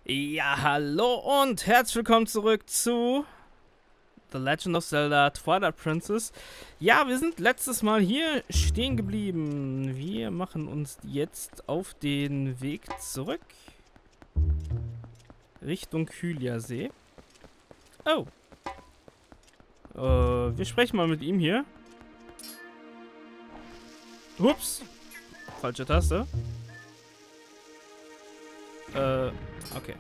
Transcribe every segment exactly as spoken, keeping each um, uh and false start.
Ja, hallo und herzlich willkommen zurück zu The Legend of Zelda Twilight Princess. Ja, wir sind letztes Mal hier stehen geblieben. Wir machen uns jetzt auf den Weg zurück Richtung Hyliasee. Oh. Äh, wir sprechen mal mit ihm hier. Ups. Falsche Taste. Äh, okay.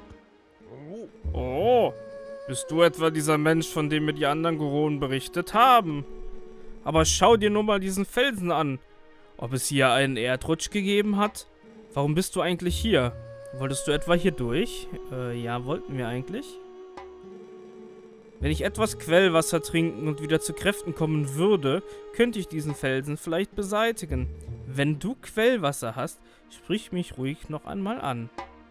Oh, bist du etwa dieser Mensch, von dem mir die anderen Goronen berichtet haben? Aber schau dir nur mal diesen Felsen an. Ob es hier einen Erdrutsch gegeben hat? Warum bist du eigentlich hier? Wolltest du etwa hier durch? Äh, ja, wollten wir eigentlich. Wenn ich etwas Quellwasser trinken und wieder zu Kräften kommen würde, könnte ich diesen Felsen vielleicht beseitigen. Wenn du Quellwasser hast, sprich mich ruhig noch einmal an.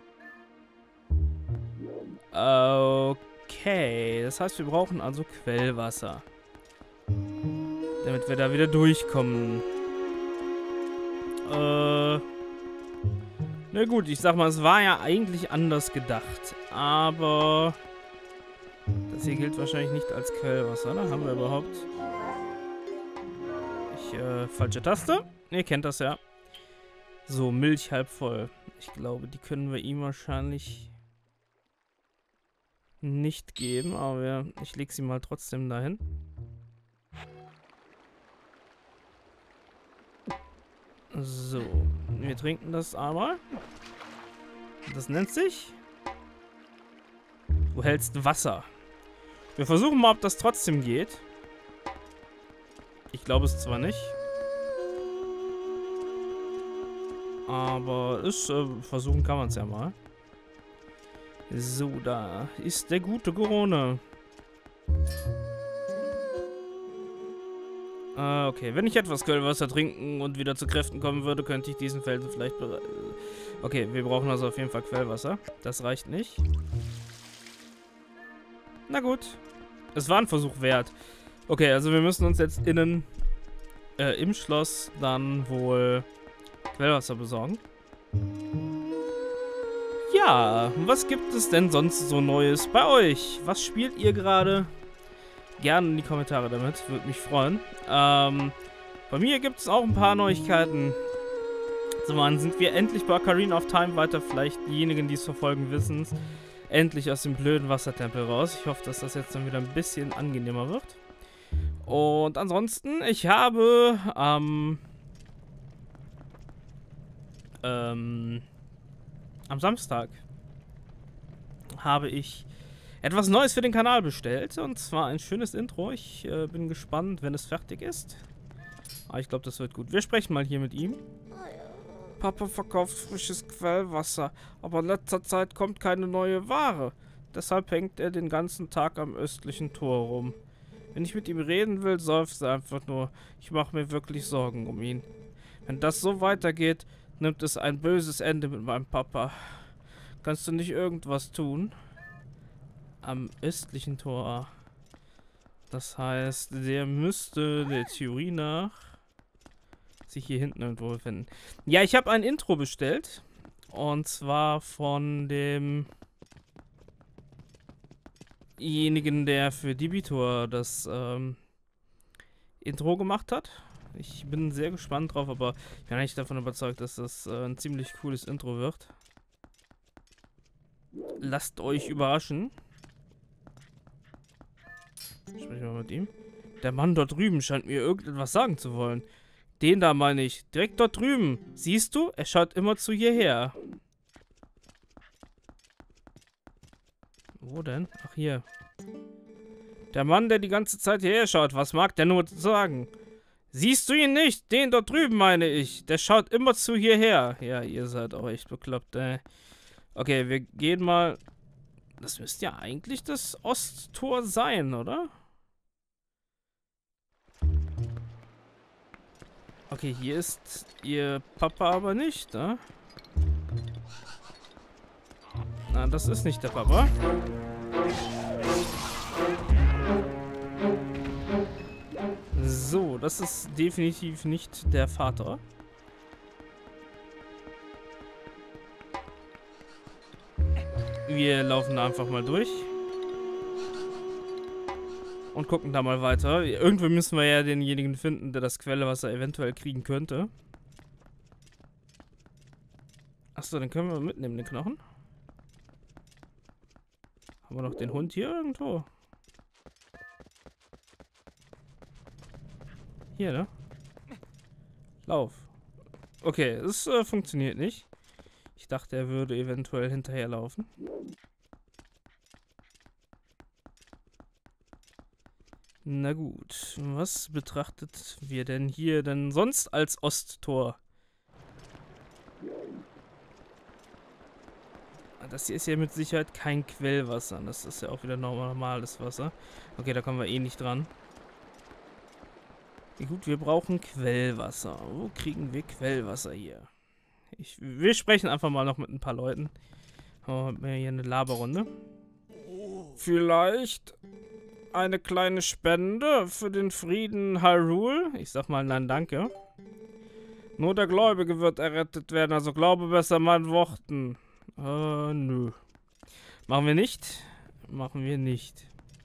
Okay, das heißt, wir brauchen also Quellwasser. Damit wir da wieder durchkommen. Äh... Na gut, ich sag mal, es war ja eigentlich anders gedacht. Aber... das hier gilt wahrscheinlich nicht als Quellwasser, ne? Haben wir überhaupt... Ich, äh, falsche Taste? Ihr kennt das ja. So, Milch halb voll. Ich glaube, die können wir ihm wahrscheinlich nicht geben, aber ja, ich lege sie mal trotzdem dahin. So, wir trinken das einmal. Das nennt sich... Du hältst Wasser. Wir versuchen mal, ob das trotzdem geht. Ich glaube es zwar nicht. Aber ist, äh, versuchen kann man es ja mal. So, da ist der gute Gorone. Äh, okay, wenn ich etwas Quellwasser trinken und wieder zu Kräften kommen würde, könnte ich diesen Felsen vielleicht... Okay, wir brauchen also auf jeden Fall Quellwasser. Das reicht nicht. Na gut. Es war ein Versuch wert. Okay, also wir müssen uns jetzt innen äh, im Schloss dann wohl Quellwasser besorgen. Ja, was gibt es denn sonst so Neues bei euch? Was spielt ihr gerade? Gerne in die Kommentare damit, würde mich freuen. Ähm, bei mir gibt es auch ein paar Neuigkeiten. Zum einen sind wir endlich bei Ocarina of Time weiter. Vielleicht diejenigen, die es verfolgen, wissen es. Endlich aus dem blöden Wassertempel raus. Ich hoffe, dass das jetzt dann wieder ein bisschen angenehmer wird. Und ansonsten, ich habe am... Ähm... Am Samstag habe ich etwas Neues für den Kanal bestellt. Und zwar ein schönes Intro. Ich äh, bin gespannt, wenn es fertig ist. Aber ich glaube, das wird gut. Wir sprechen mal hier mit ihm. Papa verkauft frisches Quellwasser, aber in letzter Zeit kommt keine neue Ware. Deshalb hängt er den ganzen Tag am östlichen Tor rum. Wenn ich mit ihm reden will, seufzt er einfach nur. Ich mache mir wirklich Sorgen um ihn. Wenn das so weitergeht, nimmt es ein böses Ende mit meinem Papa. Kannst du nicht irgendwas tun? Am östlichen Tor. Das heißt, der müsste der Theorie nach sich hier hinten irgendwo befinden. Ja, ich habe ein Intro bestellt. Und zwar von dem denjenigen, der für Debitor das ähm, Intro gemacht hat. Ich bin sehr gespannt drauf, aber ich bin eigentlich davon überzeugt, dass das äh, ein ziemlich cooles Intro wird. Lasst euch überraschen. Sprechen wir mit ihm. Der Mann dort drüben scheint mir irgendetwas sagen zu wollen. Den da meine ich. Direkt dort drüben. Siehst du? Er schaut immer zu hierher. Wo denn? Ach, hier. Der Mann, der die ganze Zeit hierher schaut. Was mag der nur sagen? Siehst du ihn nicht? Den dort drüben meine ich. Der schaut immer zu hierher. Ja, ihr seid auch echt bekloppt, ey. Okay, wir gehen mal... Das müsste ja eigentlich das Osttor sein, oder? Okay, hier ist ihr Papa aber nicht, ne? Na, das ist nicht der Papa. So, das ist definitiv nicht der Vater. Wir laufen da einfach mal durch. Und gucken da mal weiter. Irgendwie müssen wir ja denjenigen finden, der das Quellwasser eventuell kriegen könnte. Achso, den können wir mitnehmen, den Knochen. Haben wir noch den Hund hier irgendwo? Hier, ne? Lauf. Okay, es äh, funktioniert nicht. Ich dachte, er würde eventuell hinterherlaufen. Na gut, was betrachtet wir denn hier denn sonst als Osttor? Das hier ist ja mit Sicherheit kein Quellwasser. Das ist ja auch wieder normales Wasser. Okay, da kommen wir eh nicht dran. Gut, wir brauchen Quellwasser. Wo kriegen wir Quellwasser hier? Ich, wir sprechen einfach mal noch mit ein paar Leuten. Haben wir hier eine Laberrunde. Vielleicht eine kleine Spende für den Frieden Hyrule? Ich sag mal nein, danke. Nur der Gläubige wird errettet werden, also glaube besser meinen Worten. Äh, nö. Machen wir nicht. Machen wir nicht.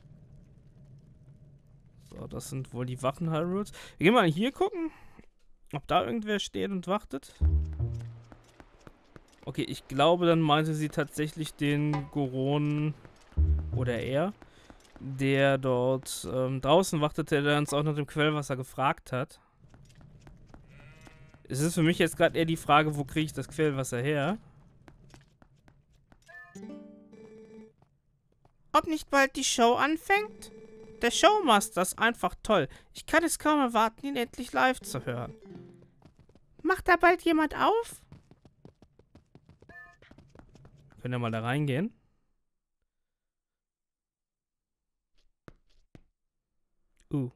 So, das sind wohl die Wachen Hyrules. Wir gehen mal hier gucken, ob da irgendwer steht und wartet. Okay, ich glaube, dann meinte sie tatsächlich den Goron oder er, der dort ähm, draußen wartete, der uns auch nach dem Quellwasser gefragt hat. Es ist für mich jetzt gerade eher die Frage, wo kriege ich das Quellwasser her? Ob nicht bald die Show anfängt? Der Showmaster ist einfach toll. Ich kann es kaum erwarten, ihn endlich live zu hören. Macht da bald jemand auf? Können wir mal da reingehen? Uh.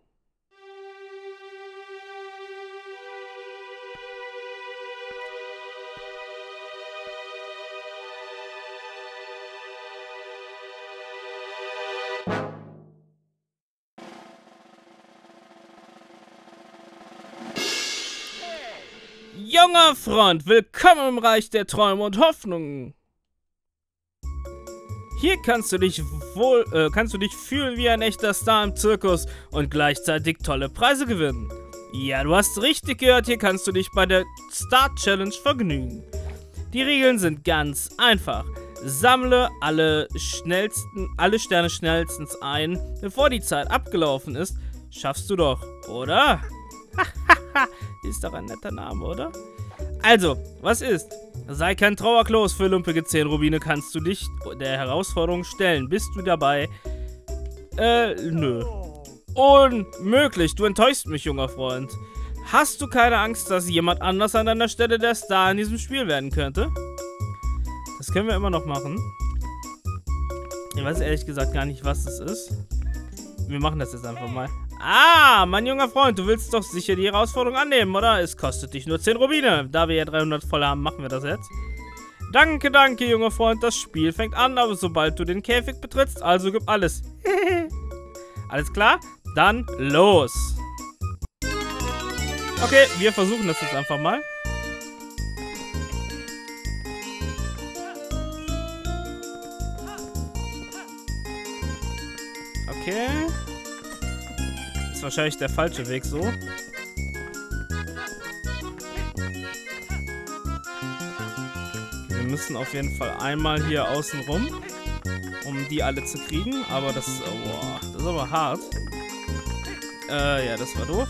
Junger Freund, willkommen im Reich der Träume und Hoffnungen. Hier kannst du dich wohl, äh, kannst du dich fühlen wie ein echter Star im Zirkus und gleichzeitig tolle Preise gewinnen. Ja, du hast richtig gehört, hier kannst du dich bei der Star Challenge vergnügen. Die Regeln sind ganz einfach. Sammle alle schnellsten, alle Sterne schnellstens ein, bevor die Zeit abgelaufen ist. Schaffst du doch, oder? Hahaha, ist doch ein netter Name, oder? Also, was ist? Sei kein Trauerklos, für lumpige zehn Rubine kannst du dich der Herausforderung stellen. Bist du dabei? Äh, nö. Unmöglich, du enttäuschst mich, junger Freund. Hast du keine Angst, dass jemand anders an deiner Stelle der Star in diesem Spiel werden könnte? Das können wir immer noch machen. Ich weiß ehrlich gesagt gar nicht, was es ist. Wir machen das jetzt einfach mal. Ah, mein junger Freund, du willst doch sicher die Herausforderung annehmen, oder? Es kostet dich nur zehn Rubine. Da wir ja dreihundert voll haben, machen wir das jetzt. Danke, danke, junger Freund. Das Spiel fängt an, aber sobald du den Käfig betrittst, also gib alles. Alles klar? Dann los. Okay, wir versuchen das jetzt einfach mal. Okay. Ist wahrscheinlich der falsche Weg so. Wir müssen auf jeden Fall einmal hier außen rum, um die alle zu kriegen. Aber das ist, oh, das ist aber hart. Äh, ja, das war doof.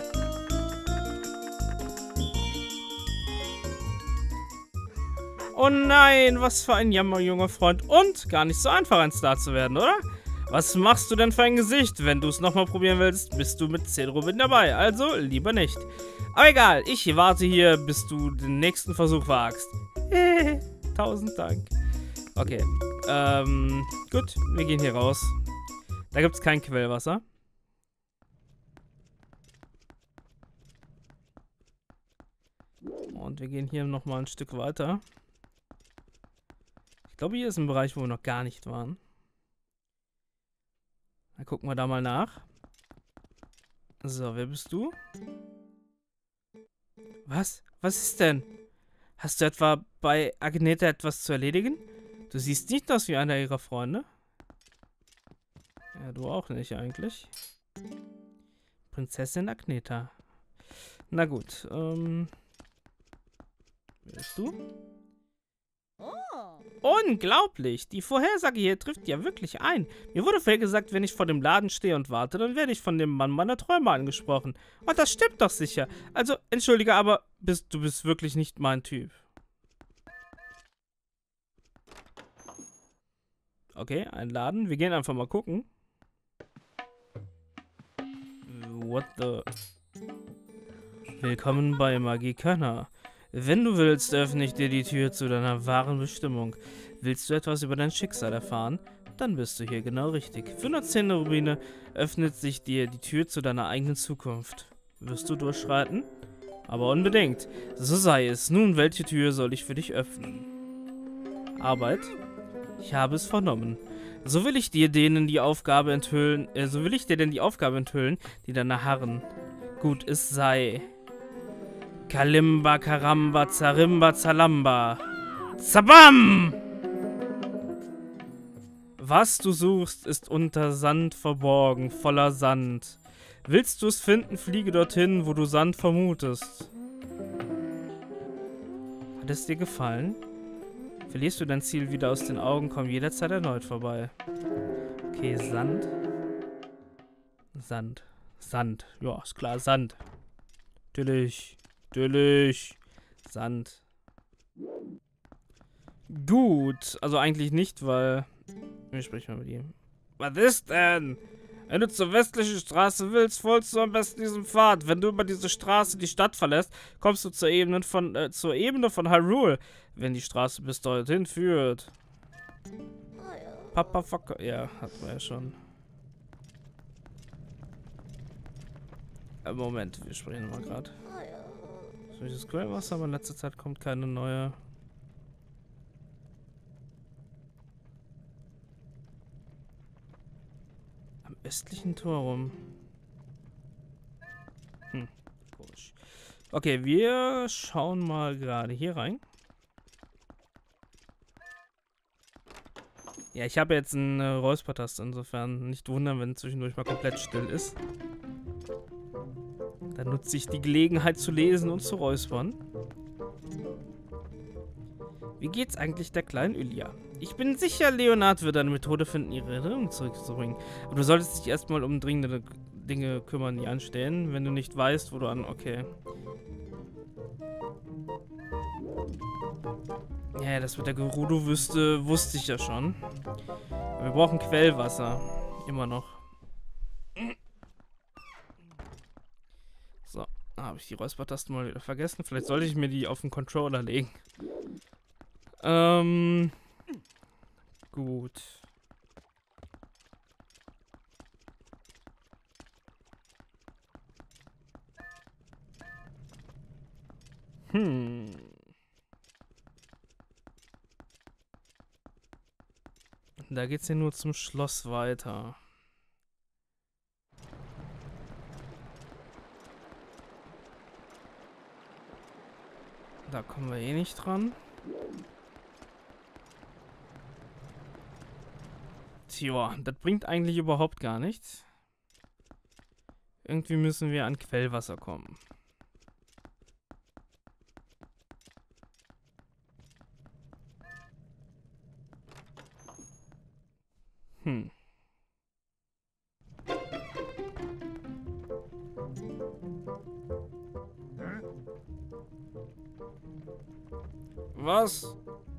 Oh nein, was für ein Jammer, junger Freund. Und gar nicht so einfach, ein Star zu werden, oder? Was machst du denn für ein Gesicht? Wenn du es nochmal probieren willst, bist du mit zehn Rubinen dabei. Also lieber nicht. Aber egal, ich warte hier, bis du den nächsten Versuch wagst. Tausend Dank. Okay, ähm, gut, wir gehen hier raus. Da gibt es kein Quellwasser. Und wir gehen hier nochmal ein Stück weiter. Ich glaube, hier ist ein Bereich, wo wir noch gar nicht waren. Dann gucken wir da mal nach. So, wer bist du? Was? Was ist denn? Hast du etwa bei Agneta etwas zu erledigen? Du siehst nicht aus wie einer ihrer Freunde. Ja, du auch nicht eigentlich. Prinzessin Agneta. Na gut, ähm... wer bist du? Unglaublich! Die Vorhersage hier trifft ja wirklich ein. Mir wurde vorher gesagt, wenn ich vor dem Laden stehe und warte, dann werde ich von dem Mann meiner Träume angesprochen. Und das stimmt doch sicher. Also, entschuldige, aber bist, du bist wirklich nicht mein Typ. Okay, ein Laden. Wir gehen einfach mal gucken. What the... Willkommen bei Magie Könner. Wenn du willst, öffne ich dir die Tür zu deiner wahren Bestimmung. Willst du etwas über dein Schicksal erfahren? Dann bist du hier genau richtig. Für nur zehn Rubine öffnet sich dir die Tür zu deiner eigenen Zukunft. Wirst du durchschreiten? Aber unbedingt. So sei es. Nun, welche Tür soll ich für dich öffnen? Arbeit? Ich habe es vernommen. So will ich dir denen die Aufgabe enthüllen, äh, so will ich dir denn die Aufgabe enthüllen, die deiner harren. Gut es sei. Kalimba, Karamba, Zarimba, Zalamba. Zabam! Was du suchst, ist unter Sand verborgen, voller Sand. Willst du es finden, fliege dorthin, wo du Sand vermutest. Hat es dir gefallen? Verlierst du dein Ziel wieder aus den Augen, komm jederzeit erneut vorbei. Okay, Sand. Sand. Sand. Ja, ist klar, Sand. Natürlich. Natürlich. Sand. Gut. Also eigentlich nicht, weil... Wir sprechen mal mit ihm. Was ist denn? Wenn du zur westlichen Straße willst, folgst du am besten diesem Pfad. Wenn du über diese Straße die Stadt verlässt, kommst du zur Ebene von, äh, zur Ebene von Hyrule. Wenn die Straße bis dorthin führt. Papa Fucker. Ja, hatten wir ja schon. Äh, Moment, wir sprechen mal gerade. Solches Quellwasser, aber in letzter Zeit kommt keine neue. Am östlichen Tor rum. Hm, komisch. Okay, wir schauen mal gerade hier rein. Ja, ich habe jetzt einen äh, Räuspertaste, insofern nicht wundern, wenn zwischendurch mal komplett still ist. Dann nutze ich die Gelegenheit zu lesen und zu räuspern. Wie geht's eigentlich der kleinen Ylja? Ich bin sicher, Leonard wird eine Methode finden, ihre Erinnerung zurückzubringen. Aber du solltest dich erstmal um dringende Dinge kümmern, die anstehen, wenn du nicht weißt, wo du an... Okay. Ja, das mit der Gerudo-Wüste wusste ich ja schon. Aber wir brauchen Quellwasser. Immer noch. So, da habe ich die Räuspertasten mal wieder vergessen. Vielleicht sollte ich mir die auf den Controller legen. Ähm... Gut. Hm... Da geht's ja nur zum Schloss weiter. Da kommen wir eh nicht dran. Tja, das bringt eigentlich überhaupt gar nichts. Irgendwie müssen wir an Quellwasser kommen. Hm. Was?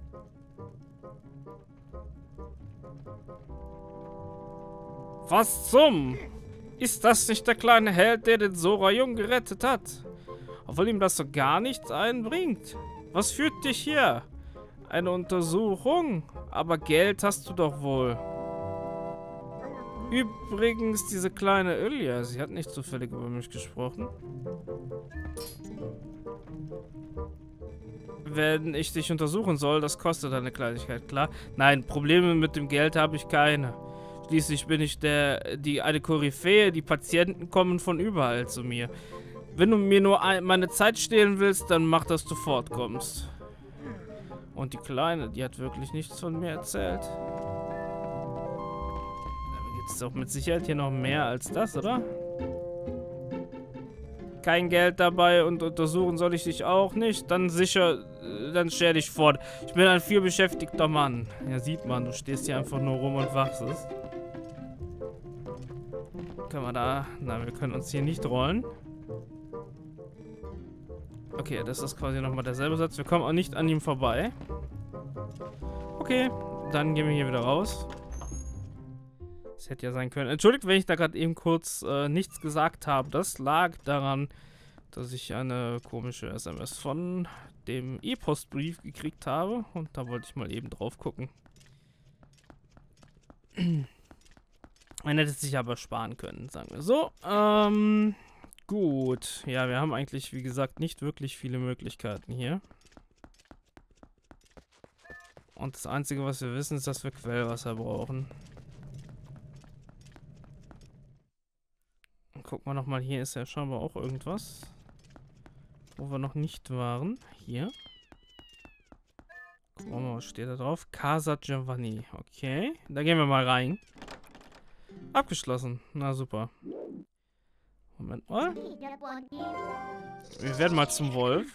Was zum? Ist das nicht der kleine Held, der den Sora Jung gerettet hat? Obwohl ihm das so gar nichts einbringt. Was führt dich hier? Eine Untersuchung? Aber Geld hast du doch wohl. Übrigens, diese kleine Ylja, sie hat nicht zufällig über mich gesprochen. Wenn ich dich untersuchen soll, das kostet eine Kleinigkeit, klar? Nein, Probleme mit dem Geld habe ich keine. Schließlich bin ich der, die eine Koryphäe, die Patienten kommen von überall zu mir. Wenn du mir nur ein, meine Zeit stehlen willst, dann mach, dass du fortkommst. Und die Kleine, die hat wirklich nichts von mir erzählt. Da gibt es doch mit Sicherheit hier noch mehr als das, oder? Kein Geld dabei und untersuchen soll ich dich auch nicht. Dann sicher, dann stell dich fort. Ich bin ein vielbeschäftigter Mann. Ja, sieht man, du stehst hier einfach nur rum und wartest. Können wir da... Nein, wir können uns hier nicht rollen. Okay, das ist quasi nochmal derselbe Satz. Wir kommen auch nicht an ihm vorbei. Okay, dann gehen wir hier wieder raus. Das hätte ja sein können. Entschuldigt, wenn ich da gerade eben kurz äh, nichts gesagt habe. Das lag daran, dass ich eine komische S M S von dem E-Postbrief gekriegt habe. Und da wollte ich mal eben drauf gucken. Man hätte es sich aber sparen können, sagen wir so. Ähm, gut. Ja, wir haben eigentlich, wie gesagt, nicht wirklich viele Möglichkeiten hier. Und das Einzige, was wir wissen, ist, dass wir Quellwasser brauchen. Gucken wir nochmal, hier ist ja scheinbar auch irgendwas, wo wir noch nicht waren. Hier. Gucken wir mal, was steht da drauf? Casa Giovanni. Okay, da gehen wir mal rein. Abgeschlossen. Na super. Moment mal. Wir werden mal zum Wolf.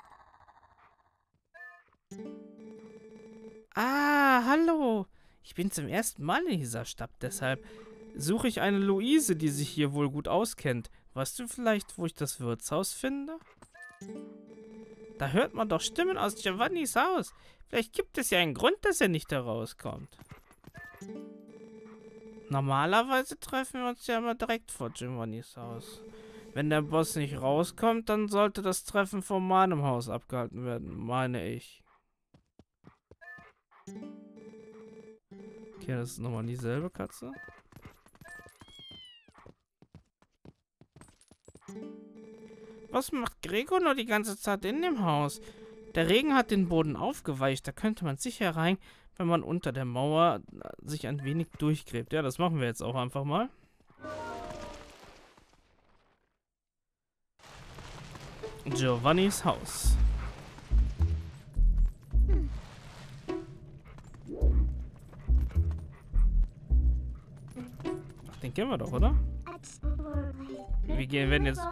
Ah, hallo. Ich bin zum ersten Mal in dieser Stadt, deshalb suche ich eine Luise, die sich hier wohl gut auskennt. Weißt du vielleicht, wo ich das Wirtshaus finde? Da hört man doch Stimmen aus Giovannis Haus. Vielleicht gibt es ja einen Grund, dass er nicht herauskommt. Normalerweise treffen wir uns ja immer direkt vor Giovannis Haus. Wenn der Boss nicht rauskommt, dann sollte das Treffen vor meinem Haus abgehalten werden, meine ich. Okay, das ist nochmal dieselbe Katze. Was macht Gregor nur die ganze Zeit in dem Haus? Der Regen hat den Boden aufgeweicht. Da könnte man sicher rein, wenn man unter der Mauer sich ein wenig durchgräbt. Ja, das machen wir jetzt auch einfach mal. Giovannis Haus. Ach, den kennen wir doch, oder? Wir gehen, werden jetzt...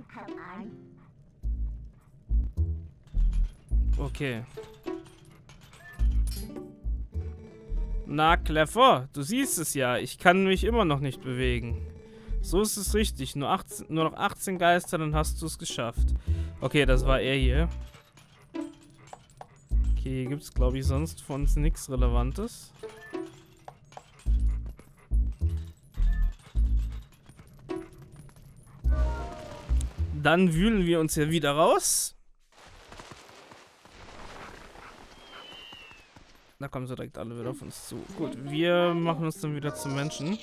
Okay. Na, Clever, du siehst es ja. Ich kann mich immer noch nicht bewegen. So ist es richtig. Nur, achtzehn, nur noch achtzehn Geister, dann hast du es geschafft. Okay, das war er hier. Okay, hier gibt es, glaube ich, sonst von uns nichts Relevantes. Dann wühlen wir uns hier wieder raus. Da kommen sie direkt alle wieder auf uns zu. Gut, wir machen uns dann wieder zum Menschen.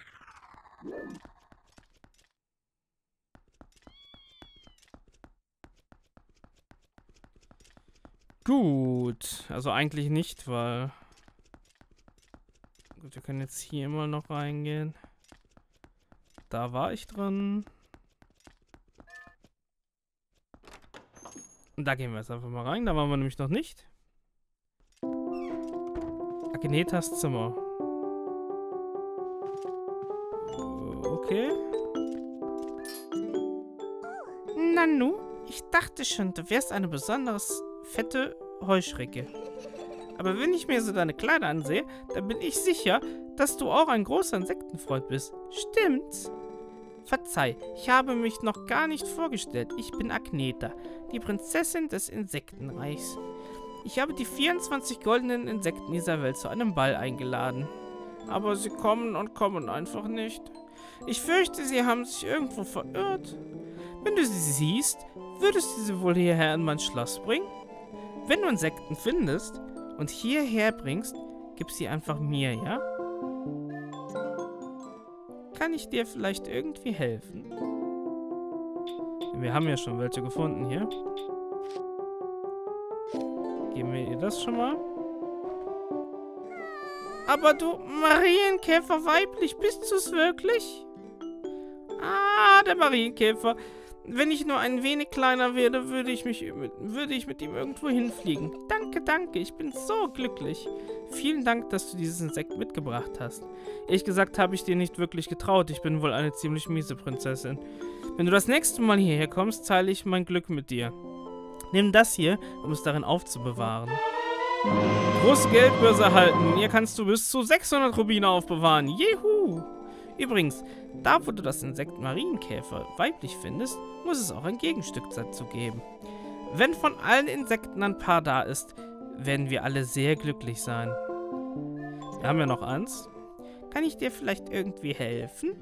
Gut, also eigentlich nicht, weil... Gut, wir können jetzt hier immer noch reingehen. Da war ich dran. Und da gehen wir jetzt einfach mal rein. Da waren wir nämlich noch nicht. Agnetas Zimmer. Okay. Nanu, ich dachte schon, du wärst eine besonders fette Heuschrecke. Aber wenn ich mir so deine Kleider ansehe, dann bin ich sicher, dass du auch ein großer Insektenfreund bist. Stimmt's? Verzeih, ich habe mich noch gar nicht vorgestellt. Ich bin Agneta, die Prinzessin des Insektenreichs. Ich habe die vierundzwanzig goldenen Insekten dieser Welt zu einem Ball eingeladen. Aber sie kommen und kommen einfach nicht. Ich fürchte, sie haben sich irgendwo verirrt. Wenn du sie siehst, würdest du sie wohl hierher in mein Schloss bringen? Wenn du Insekten findest und hierher bringst, gib sie einfach mir, ja? Kann ich dir vielleicht irgendwie helfen? Wir haben ja schon welche gefunden hier. Geben wir ihr das schon mal? Aber du, Marienkäfer weiblich, bist du es wirklich? Ah, der Marienkäfer. Wenn ich nur ein wenig kleiner werde, würde ich mich würde ich mit ihm irgendwo hinfliegen. Danke, danke, ich bin so glücklich. Vielen Dank, dass du dieses Insekt mitgebracht hast. Ehrlich gesagt habe ich dir nicht wirklich getraut. Ich bin wohl eine ziemlich miese Prinzessin. Wenn du das nächste Mal hierher kommst, teile ich mein Glück mit dir. Nimm das hier, um es darin aufzubewahren. Große Geldbörse erhalten. Hier kannst du bis zu sechshundert Rubine aufbewahren. Juhu! Übrigens, da wo du das Insekt Marienkäfer weiblich findest, muss es auch ein Gegenstück dazu geben. Wenn von allen Insekten ein Paar da ist, werden wir alle sehr glücklich sein. Wir haben ja noch eins. Kann ich dir vielleicht irgendwie helfen?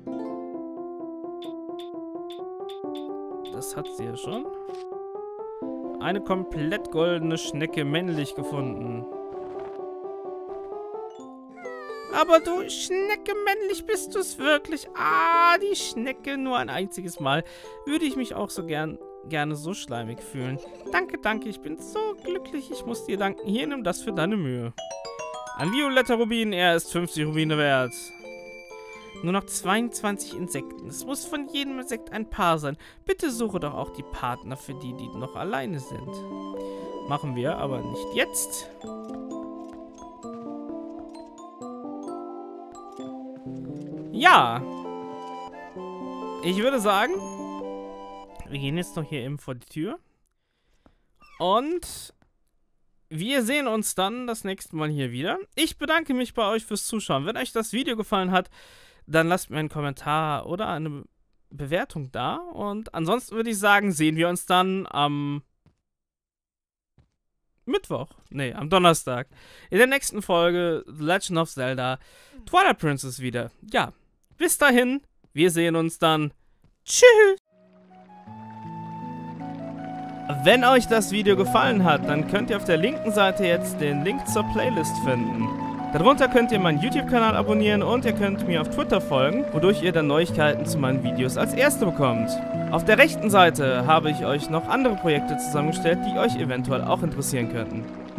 Das hat sie ja schon. Eine komplett goldene Schnecke männlich gefunden. Aber du Schnecke männlich, bist du es wirklich? Ah, die Schnecke nur ein einziges Mal. Würde ich mich auch so gern, gerne so schleimig fühlen. Danke, danke, ich bin so glücklich. Ich muss dir danken. Hier, nimm das für deine Mühe. Ein violetter Rubin, er ist fünfzig Rubine wert. Nur noch zweiundzwanzig Insekten. Es muss von jedem Insekt ein Paar sein. Bitte suche doch auch die Partner für die, die noch alleine sind. Machen wir, aber nicht jetzt. Ja. Ich würde sagen, wir gehen jetzt noch hier eben vor die Tür. Und wir sehen uns dann das nächste Mal hier wieder. Ich bedanke mich bei euch fürs Zuschauen. Wenn euch das Video gefallen hat, dann lasst mir einen Kommentar oder eine Bewertung da. Und ansonsten würde ich sagen, sehen wir uns dann am Mittwoch. Nee, am Donnerstag. In der nächsten Folge The Legend of Zelda Twilight Princess wieder. Ja, bis dahin. Wir sehen uns dann. Tschüss. Wenn euch das Video gefallen hat, dann könnt ihr auf der linken Seite jetzt den Link zur Playlist finden. Darunter könnt ihr meinen YouTube-Kanal abonnieren und ihr könnt mir auf Twitter folgen, wodurch ihr dann Neuigkeiten zu meinen Videos als Erste bekommt. Auf der rechten Seite habe ich euch noch andere Projekte zusammengestellt, die euch eventuell auch interessieren könnten.